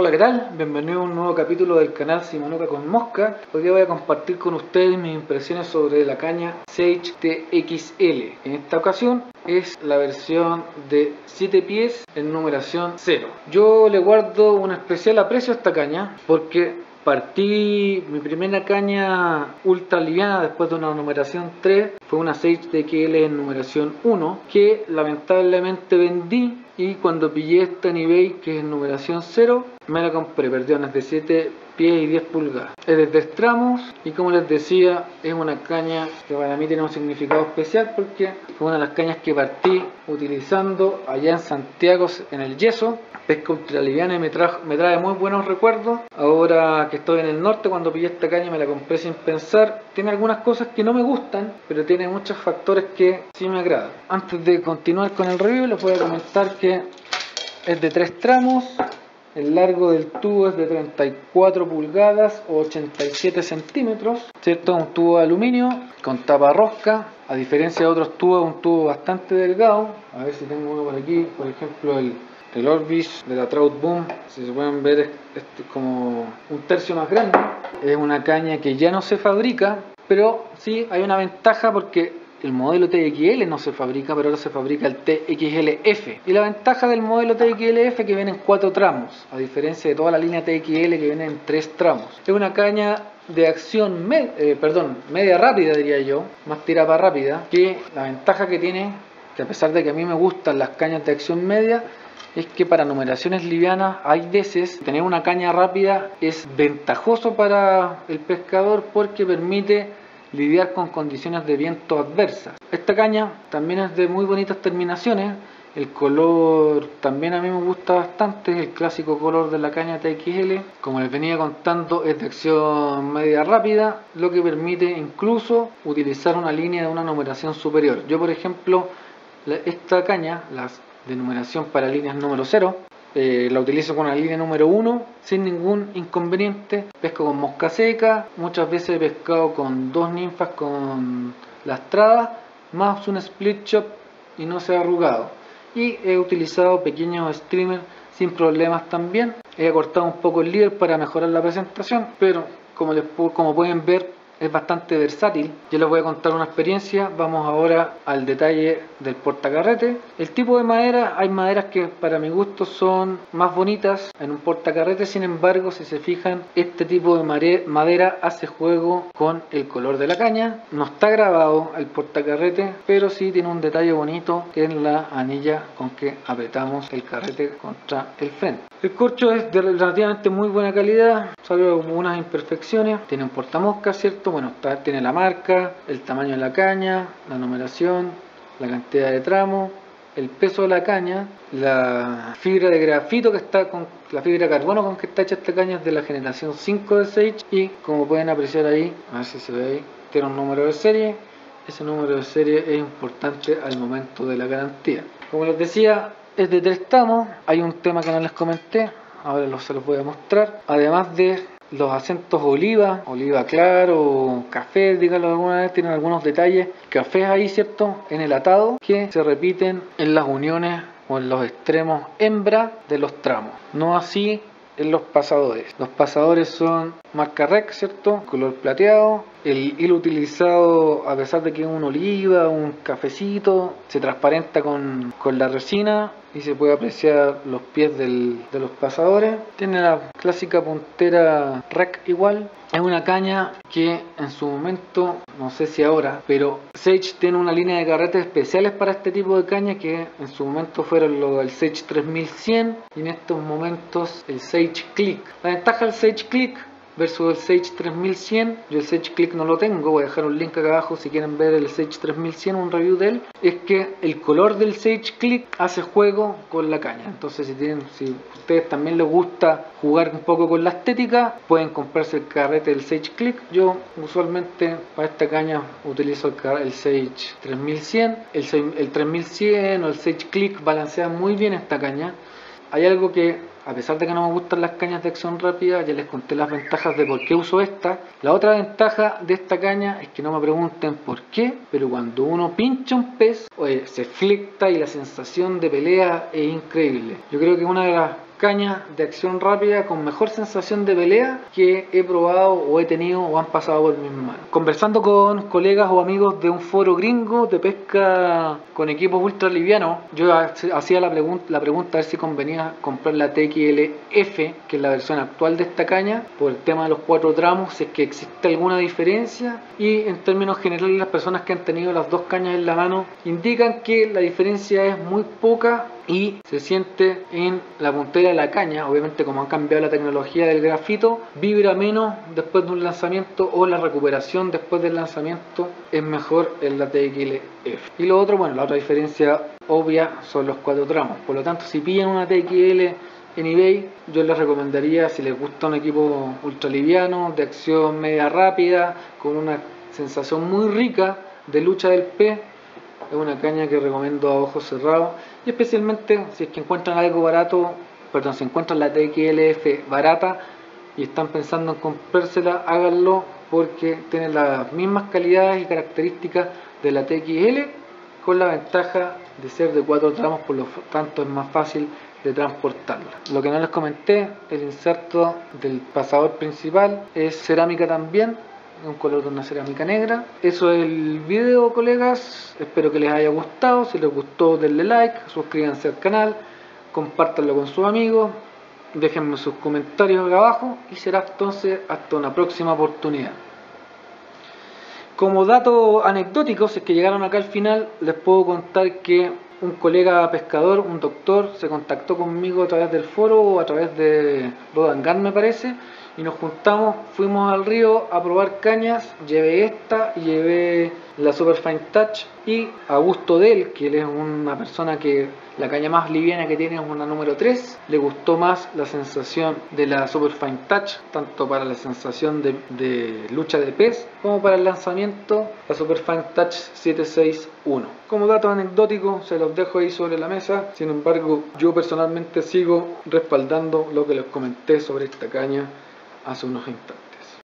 Hola, ¿qué tal? Bienvenido a un nuevo capítulo del canal Simonuca con Mosca. Hoy día voy a compartir con ustedes mis impresiones sobre la caña Sage TXL. En esta ocasión es la versión de 7 pies en numeración 0. Yo le guardo un especial aprecio a esta caña porque partí mi primera caña ultra liviana después de una numeración 3. Fue una Sage TXL en numeración 1 que lamentablemente vendí. Y cuando pillé esta en eBay, que es numeración 0, me la compré, perdón, es de 7 pies y 10 pulgadas. Es de 3 tramos y como les decía, es una caña que para mí tiene un significado especial porque fue una de las cañas que partí utilizando allá en Santiago en el yeso. Pesca ultraliviana y me trae muy buenos recuerdos. Ahora que estoy en el norte, cuando pillé esta caña me la compré sin pensar. Tiene algunas cosas que no me gustan, pero tiene muchos factores que sí me agradan. Antes de continuar con el review, les voy a comentar que es de 3 tramos. El largo del tubo es de 34 pulgadas o 87 centímetros, ¿cierto? Un tubo de aluminio con tapa rosca. A diferencia de otros tubos, es un tubo bastante delgado. A ver si tengo uno por aquí, por ejemplo el Orbis de la Trout Boom, si se pueden ver, es como un tercio más grande. Es una caña que ya no se fabrica, pero sí hay una ventaja porque el modelo TXL no se fabrica, pero ahora se fabrica el TXLF. Y la ventaja del modelo TXLF es que viene en 4 tramos, a diferencia de toda la línea TXL que viene en 3 tramos. Es una caña de acción media rápida, diría yo, más tirada rápida, que la ventaja que tiene, que a pesar de que a mí me gustan las cañas de acción media, es que para numeraciones livianas hay veces tener una caña rápida es ventajoso para el pescador porque permite lidiar con condiciones de viento adversas. Esta caña también es de muy bonitas terminaciones. El color también a mí me gusta bastante, es el clásico color de la caña TXL. Como les venía contando, es de acción media rápida, lo que permite incluso utilizar una línea de una numeración superior. Yo, por ejemplo, esta caña, las de numeración para líneas número 0, la utilizo con la línea número 1 sin ningún inconveniente. Pesco con mosca seca, muchas veces he pescado con 2 ninfas con lastrada más un split chop y no se ha arrugado. Y he utilizado pequeños streamers sin problemas también. He acortado un poco el líder para mejorar la presentación, pero como pueden ver, es bastante versátil. Yo les voy a contar una experiencia. Vamos ahora al detalle del portacarrete. El tipo de madera, hay maderas que para mi gusto son más bonitas en un portacarrete. Sin embargo, si se fijan, este tipo de madera hace juego con el color de la caña. No está grabado el portacarrete, pero sí tiene un detalle bonito en la anilla con que apretamos el carrete contra el frente. El corcho es de relativamente muy buena calidad, salvo algunas imperfecciones. Tiene un portamoscas, ¿cierto? Bueno, tiene la marca, el tamaño de la caña, la numeración, la cantidad de tramos, el peso de la caña, la fibra de grafito que está con la fibra de carbono con que está hecha esta caña es de la generación 5 de Sage y como pueden apreciar ahí, a ver si se ve ahí, tiene un número de serie. Ese número de serie es importante al momento de la garantía. Como les decía, es de 3 tramos. Hay un tema que no les comenté, ahora se los voy a mostrar. Además de los acentos oliva claro, café, díganlo alguna vez, tienen algunos detalles cafés ahí, ¿cierto? En el atado que se repiten en las uniones o en los extremos hembra de los tramos. No así en los pasadores. Los pasadores son marca Rec, ¿cierto? Color plateado. El hilo utilizado, a pesar de que es un oliva, un cafecito, se transparenta con la resina y se puede apreciar los pies de los pasadores. Tiene la clásica puntera Rec igual. Es una caña que en su momento, no sé si ahora, pero Sage tiene una línea de carretes especiales para este tipo de caña que en su momento fueron el Sage 3100 y en estos momentos el Sage Click. La ventaja del Sage Click versus el Sage 3100, yo el Sage Click no lo tengo, voy a dejar un link acá abajo si quieren ver el Sage 3100, un review de él, es que el color del Sage Click hace juego con la caña. Entonces si a ustedes también les gusta jugar un poco con la estética, pueden comprarse el carrete del Sage Click. Yo usualmente para esta caña utilizo el Sage 3100, el 3100 o el Sage Click balancean muy bien esta caña. Hay algo que, a pesar de que no me gustan las cañas de acción rápida, ya les conté las ventajas de por qué uso esta. La otra ventaja de esta caña es que no me pregunten por qué, pero cuando uno pincha un pez, se flecta y la sensación de pelea es increíble. Yo creo que una de las cañas de acción rápida con mejor sensación de pelea que he probado o he tenido o han pasado por mis manos. Conversando con colegas o amigos de un foro gringo de pesca con equipos ultra livianos, yo hacía la pregunta a ver si convenía comprar la TXL-F, que es la versión actual de esta caña, por el tema de los 4 tramos, si es que existe alguna diferencia, y en términos generales las personas que han tenido las dos cañas en la mano indican que la diferencia es muy poca y se siente en la puntera de la caña. Obviamente, como han cambiado la tecnología del grafito, vibra menos después de un lanzamiento, o la recuperación después del lanzamiento es mejor en la TXL-F. Y lo otro, bueno, la otra diferencia obvia son los 4 tramos. Por lo tanto, si pillan una TXL en eBay, yo les recomendaría, si les gusta un equipo ultra liviano, de acción media rápida, con una sensación muy rica de lucha del pez, es una caña que recomiendo a ojos cerrados. Y especialmente si es que encuentran algo barato, perdón, si encuentran la TXL-F barata y están pensando en comprársela, háganlo, porque tiene las mismas calidades y características de la TXL, con la ventaja de ser de 4 tramos, por lo tanto es más fácil de transportarla. Lo que no les comenté, el inserto del pasador principal es cerámica también, un color de una cerámica negra. Eso es el video, colegas, espero que les haya gustado. Si les gustó, denle like, suscríbanse al canal, compártanlo con sus amigos, déjenme sus comentarios acá abajo, y será entonces hasta una próxima oportunidad. Como dato anecdótico, si es que llegaron acá al final, les puedo contar que un colega pescador, un doctor, se contactó conmigo a través del foro o a través de Rod & Gun, me parece, y nos juntamos, fuimos al río a probar cañas. Llevé esta y llevé la Super Fine Touch, y a gusto de él, que él es una persona que la caña más liviana que tiene es una número 3, le gustó más la sensación de la Super Fine Touch, tanto para la sensación de lucha de pez como para el lanzamiento, la Super Fine Touch 761. Como dato anecdótico se los dejo ahí sobre la mesa. Sin embargo, yo personalmente sigo respaldando lo que les comenté sobre esta caña hace unos instantes.